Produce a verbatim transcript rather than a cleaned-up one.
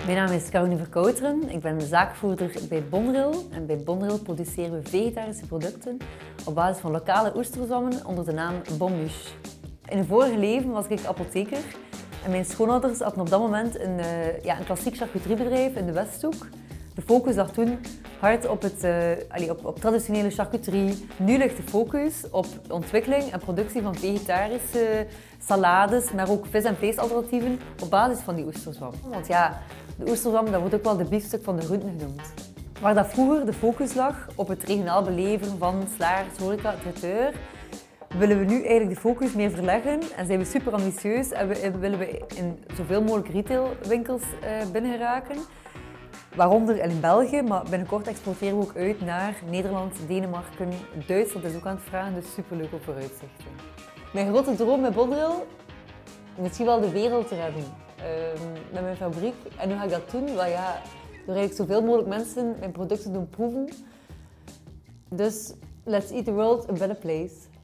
Mijn naam is Caroline Verkouteren. Ik ben zaakvoerder bij Bonrail. En bij Bonrail produceren we vegetarische producten op basis van lokale oesterzwammen onder de naam Bonmuche. In een vorige leven was ik apotheker en mijn schoonouders hadden op dat moment een, uh, ja, een klassiek charcuteriebedrijf in de Westhoek. De focus lag toen hard op, het, uh, allee, op, op traditionele charcuterie. Nu ligt de focus op de ontwikkeling en productie van vegetarische salades, maar ook vis- en vleesalternatieven op basis van die oesterzwam. Want ja, de oesterzwam, dat wordt ook wel de biefstuk van de groenten genoemd. Waar dat vroeger de focus lag op het regionaal beleveren van slagers, horeca, traiteur, willen we nu eigenlijk de focus meer verleggen en zijn we super ambitieus en we, willen we in zoveel mogelijk retailwinkels uh, binnengeraken. Waaronder in België, maar binnenkort exporteren we ook uit naar Nederland, Denemarken, Duitsland is ook aan het vragen, dus superleuke vooruitzichten. Mijn grote droom met Bonrail, misschien wel de wereld te redden uh, met mijn fabriek. En hoe ga ik dat doen? Wel ja, door eigenlijk zoveel mogelijk mensen mijn producten doen proeven. Dus let's eat the world a better place.